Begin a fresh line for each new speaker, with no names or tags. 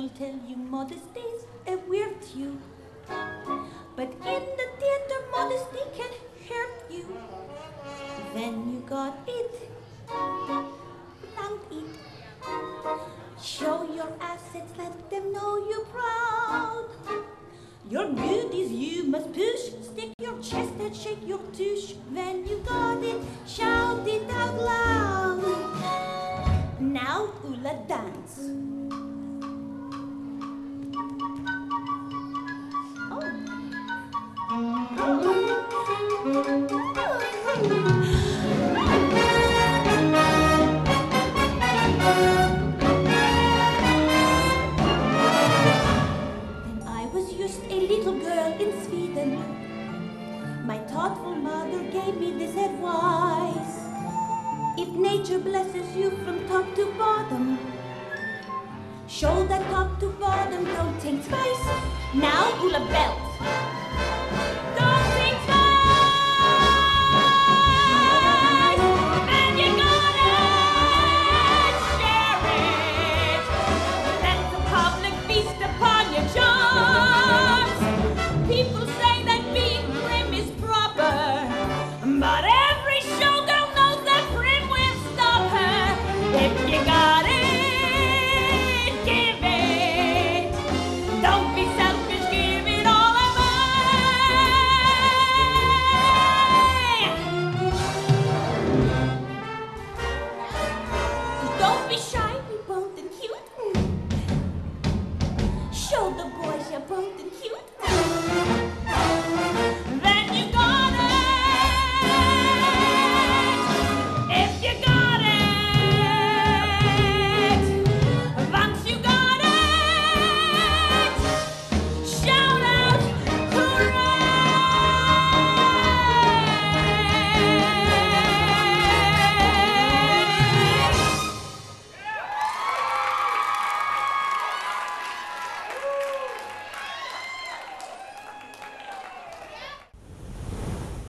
will tell you modesty's a virtue. But in the theater, modesty can hurt you. Then you got it, flaunt it. Show your assets, let them know you're proud. Your goodies you must push, stick your chest and shake your tush. When you got it, shout it out loud. Now, Ula, dance. My thoughtful mother gave me this advice. If nature blesses you from top to bottom, show that top to bottom, don't think twice. Now, Ula Bell.